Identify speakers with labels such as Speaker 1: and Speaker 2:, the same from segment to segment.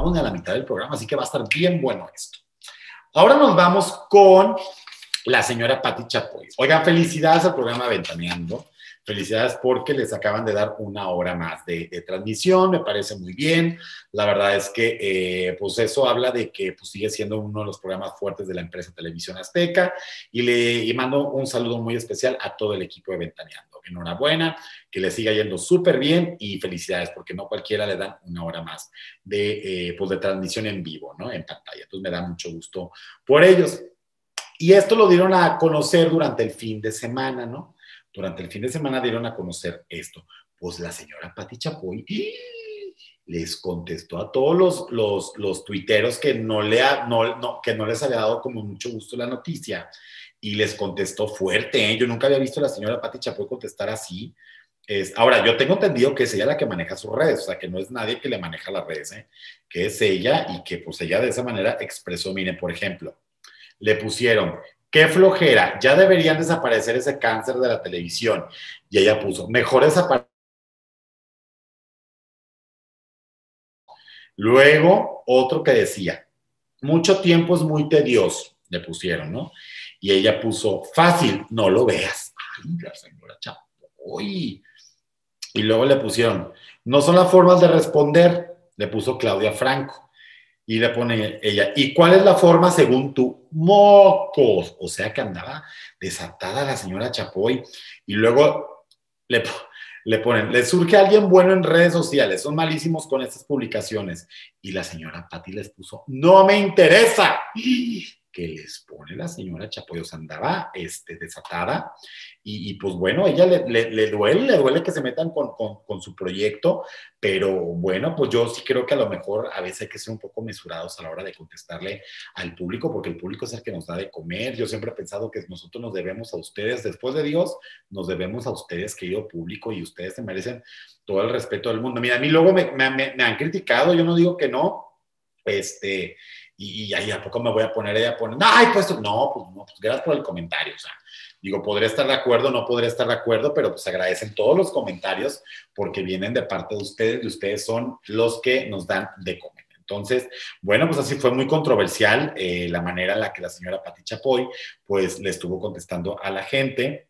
Speaker 1: vamos ni a la mitad del programa, así que va a estar bien bueno esto. Ahora nos vamos con la señora Pati Chapoy. Oigan, felicidades al programa Ventaneando. Felicidades porque les acaban de dar una hora más de transmisión, me parece muy bien. La verdad es que pues eso habla de que pues, sigue siendo uno de los programas fuertes de la empresa Televisión Azteca y mando un saludo muy especial a todo el equipo de Ventaneando. Enhorabuena, que les siga yendo súper bien y felicidades porque no cualquiera le dan una hora más pues de transmisión en vivo, ¿no? En pantalla. Entonces me da mucho gusto por ellos. Y esto lo dieron a conocer durante el fin de semana, ¿no? Durante el fin de semana dieron a conocer esto. Pues la señora Pati Chapoy les contestó a todos los tuiteros que que no les había dado como mucho gusto la noticia y les contestó fuerte, ¿eh? Yo nunca había visto a la señora Pati Chapoy contestar así. Ahora, yo tengo entendido que es ella la que maneja sus redes, o sea, que no es nadie que le maneja las redes, ¿eh? Que es ella y que pues ella de esa manera expresó, miren, por ejemplo, le pusieron, qué flojera, ya deberían desaparecer ese cáncer de la televisión. Y ella puso, mejor desaparecer. Luego, otro que decía, mucho tiempo es muy tedioso, le pusieron, ¿no? Y ella puso, fácil, no lo veas. Ay, la señora Chapoy. Y luego le pusieron, no son las formas de responder, le puso Claudia Franco. Y le pone ella, ¿y cuál es la forma según tú? Mocos. O sea que andaba desatada la señora Chapoy. Y luego le, le ponen, le surge alguien bueno en redes sociales, son malísimos con estas publicaciones. Y la señora Pati les puso, no me interesa. Que les pone la señora Chapoy, o sea, andaba desatada. Y pues bueno, ella le duele que se metan con su proyecto, pero bueno, pues yo sí creo que a lo mejor a veces hay que ser un poco mesurados a la hora de contestarle al público, porque el público es el que nos da de comer. Yo siempre he pensado que nosotros nos debemos a ustedes, después de Dios, nos debemos a ustedes, querido público, y ustedes se merecen todo el respeto del mundo. Mira, a mí luego me han criticado, yo no digo que no, y ahí a poco me voy a poner ella a poner, ay, pues no, pues gracias por el comentario, o sea, digo, podría estar de acuerdo, no podría estar de acuerdo, pero pues agradecen todos los comentarios porque vienen de parte de ustedes y ustedes son los que nos dan de comer. Entonces, bueno, pues así fue muy controversial la manera en la que la señora Pati Chapoy pues le estuvo contestando a la gente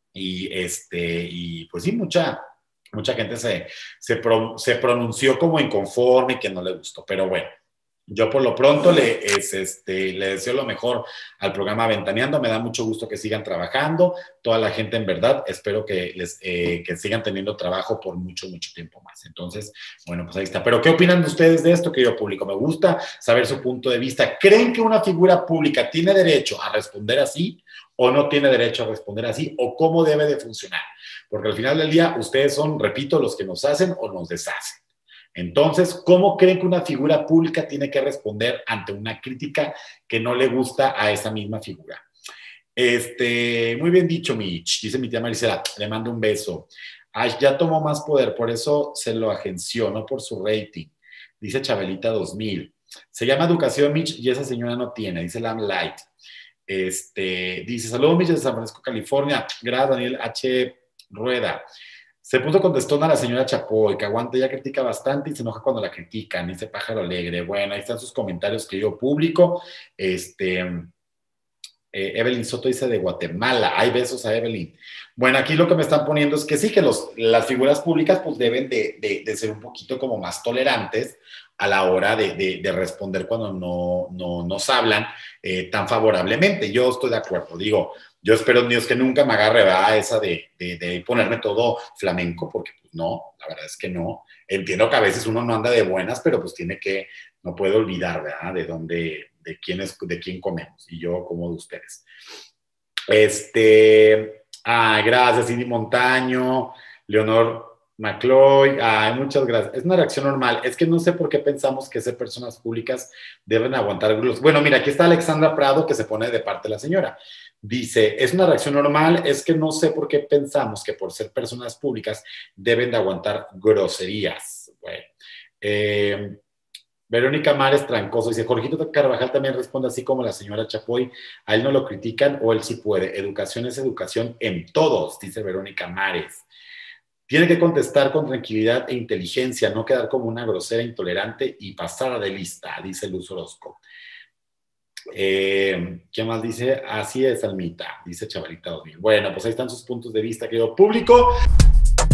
Speaker 1: y pues sí, mucha gente se pronunció como inconforme y que no le gustó, pero bueno. Yo por lo pronto le deseo lo mejor al programa Ventaneando, me da mucho gusto que sigan trabajando, toda la gente en verdad, espero que sigan teniendo trabajo por mucho tiempo más. Entonces, bueno, pues ahí está. Pero ¿qué opinan ustedes de esto, querido público? Me gusta saber su punto de vista. ¿Creen que una figura pública tiene derecho a responder así o no tiene derecho a responder así o cómo debe de funcionar? Porque al final del día ustedes son, repito, los que nos hacen o nos deshacen. Entonces, ¿cómo creen que una figura pública tiene que responder ante una crítica que no le gusta a esa misma figura? Muy bien dicho, Mitch, dice mi tía Marisela, le mando un beso. Ay, ya tomó más poder, por eso se lo agenció, no por su rating, dice Chabelita 2000. Se llama Educación, Mitch, y esa señora no tiene, dice Lam Light. Dice, saludos, Mitch, de San Francisco, California. Gracias, Daniel H. Rueda. Se puso contestón a la señora Chapoy, que aguanta, ella critica bastante y se enoja cuando la critican, dice Pájaro Alegre. Bueno, ahí están sus comentarios, querido público. Evelyn Soto dice de Guatemala. Hay besos a Evelyn. Bueno, aquí lo que me están poniendo es que sí, que las figuras públicas pues deben de ser un poquito como más tolerantes a la hora de responder cuando no nos hablan tan favorablemente. Yo estoy de acuerdo, digo, yo espero, Dios, que nunca me agarre esa de ponerme todo flamenco, porque pues no, la verdad es que no. Entiendo que a veces uno no anda de buenas, pero pues no puede olvidar, ¿verdad? De quién comemos, y yo como de ustedes. Gracias, Cindy Montaño, Leonor McCloy, muchas gracias. Es una reacción normal, es que no sé por qué pensamos que ser personas públicas deben aguantar glúteos. Bueno, mira, aquí está Alexandra Prado que se pone de parte de la señora. Dice, es una reacción normal, es que no sé por qué pensamos que por ser personas públicas deben de aguantar groserías. Bueno, Verónica Mares Trancoso dice, Jorgito Carvajal también responde así como la señora Chapoy, a él no lo critican o él sí puede. Educación es educación en todos, dice Verónica Mares. Tiene que contestar con tranquilidad e inteligencia, no quedar como una grosera, intolerante y pasada de lista, dice Luz Orozco. ¿Qué más dice? Así es, Almita, dice Chavalita 2000. Bueno, pues ahí están sus puntos de vista, querido público.